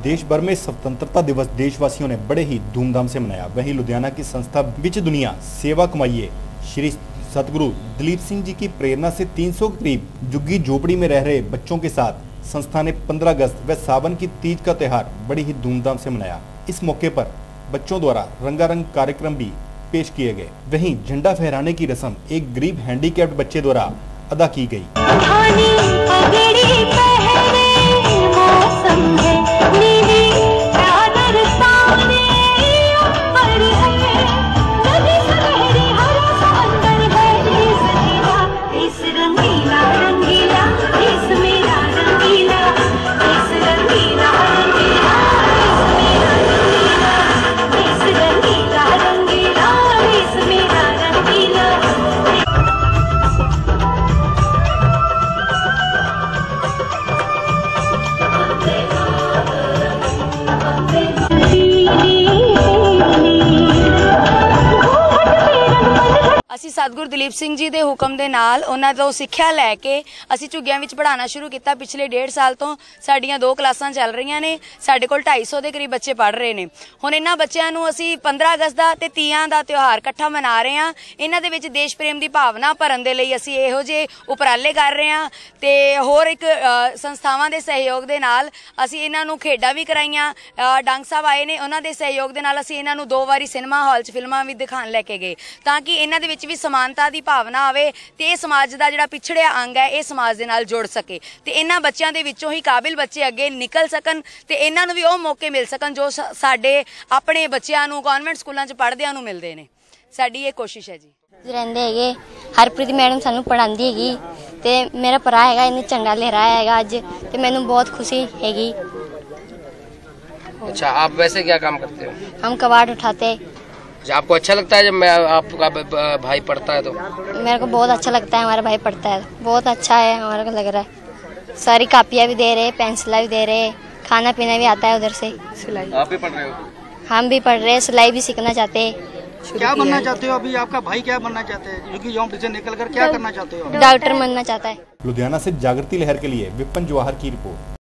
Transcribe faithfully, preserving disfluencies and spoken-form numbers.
देश भर में स्वतंत्रता दिवस देशवासियों ने बड़े ही धूमधाम से मनाया। वहीं लुधियाना की संस्था विच दुनिया सेवा कमाइए श्री सतगुरु दिलीप सिंह जी की प्रेरणा से तीन सौ के करीब झुग्गी झोपड़ी में रह रहे बच्चों के साथ संस्था ने पंद्रह अगस्त व सावन की तीज का त्योहार बड़ी ही धूमधाम से मनाया। इस मौके पर बच्चों द्वारा रंगारंग कार्यक्रम भी पेश किए गए। वहीं झंडा फहराने की रस्म एक गरीब हैंडीकैप्ड बच्चे द्वारा अदा की गई। ਅਸੀਂ ਸਤਿਗੁਰੂ ਦਲੀਪ ਸਿੰਘ ਜੀ ਦੇ ਹੁਕਮ ਦੇ ਨਾਲ ਉਹਨਾਂ ਤੋਂ ਸਿੱਖਿਆ ਲੈ ਕੇ ਅਸੀਂ ਝੁੱਗੀਆਂ ਵਿੱਚ ਪੜ੍ਹਾਉਣਾ ਸ਼ੁਰੂ ਕੀਤਾ। ਪਿਛਲੇ ਡੇਢ ਸਾਲ ਤੋਂ ਸਾਡੀਆਂ ਦੋ ਕਲਾਸਾਂ ਚੱਲ ਰਹੀਆਂ ਨੇ। ਸਾਡੇ ਕੋਲ ਢਾਈ ਸੌ ਦੇ ਕਰੀਬ ਬੱਚੇ ਪੜ੍ਹ ਰਹੇ ਨੇ। ਹੁਣ ਇਹਨਾਂ ਬੱਚਿਆਂ ਨੂੰ ਅਸੀਂ ਪੰਦਰਾਂ ਅਗਸਤ ਦਾ ਤੇ ਤੀਆਂ ਦਾ ਤਿਉਹਾਰ ਇਕੱਠਾ ਮਨਾ ਰਹੇ ਹਾਂ। ਇਹਨਾਂ ਦੇ ਵਿੱਚ ਦੇਸ਼ ਪ੍ਰੇਮ ਦੀ ਭਾਵਨਾ ਭਰਨ ਦੇ ਲਈ ਅਸੀਂ ਇਹੋ ਜਿਹੇ ਉਪਰਾਲੇ ਕਰ ਰਹੇ ਹਾਂ ਤੇ ਹੋਰ ਇੱਕ ਸੰਸਥਾਵਾਂ ਦੇ ਸਹਿਯੋਗ ਦੇ ਨਾਲ ਅਸੀਂ ਇਹਨਾਂ ਨੂੰ ਖੇਡਾਂ ਵੀ ਕਰਾਈਆਂ। ਡੰਗ ਸਾਹਿਬ ਆਏ ਨੇ, ਉਹਨਾਂ ਦੇ ਸਹਿਯੋਗ ਦੇ ਨਾਲ ਅਸੀਂ ਇਹਨਾਂ ਨੂੰ ਦੋ ਵਾਰੀ ਸਿਨੇਮਾ ਹਾਲ 'ਚ ਫਿਲਮਾਂ ਵੀ ਦਿਖਾਉਣ ਲੈ ਕੇ ਗਏ ਤਾਂ ਕਿ ਇਹਨਾਂ ਦੇ ਵਿੱਚ ਵੀ समानता की भावना आवे ते समाज का जिहड़ा पिछड़िया अंग है ये समाज दे नाल जुड़ सके ते इन्हां बच्चों दे विचों ही काबिल बच्चे अगे निकल सकन ते इन्हां नूं भी वो मौके मिल सकन जो साडे अपने बच्चों नूं कॉन्वेंट स्कूलों च पढ़दियां नूं मिलदे ने। साडी ये कोशिश है जी। रहंदे हैगे हरप्रीत मैडम सानूं पढ़ांदी हैगी ते मेरा भरा हैगा इन्हें झंडा लहराया हैगा अज ते मैनूं बहुत खुशी हैगी। अच्छा, आप वैसे क्या काम करते हो? हम कबाड़ उठाते। आपको अच्छा लगता है जब मैं आपका भाई पढ़ता है तो? मेरे को बहुत अच्छा लगता है, हमारा भाई पढ़ता है बहुत अच्छा है। हमारे को लग रहा है सारी कापियाँ भी दे रहे, पेंसिला भी दे रहे, खाना पीना भी आता है उधर से। सिलाई आप भी पढ़ रहे हो? हम भी पढ़ रहे हैं, सिलाई भी सीखना चाहते हैं। क्या बनना चाहते हो अभी? आपका भाई क्या बनना चाहते हैं? क्योंकि झोंपड़ी से निकल कर क्या करना चाहते हो? डॉक्टर बनना चाहता है। लुधियाना से जागृति लहर के लिए विपिन जवाहर की रिपोर्ट।